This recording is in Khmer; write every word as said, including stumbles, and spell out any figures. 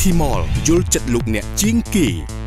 City Mall យល់ចិត្តលោកអ្នកជាងគេ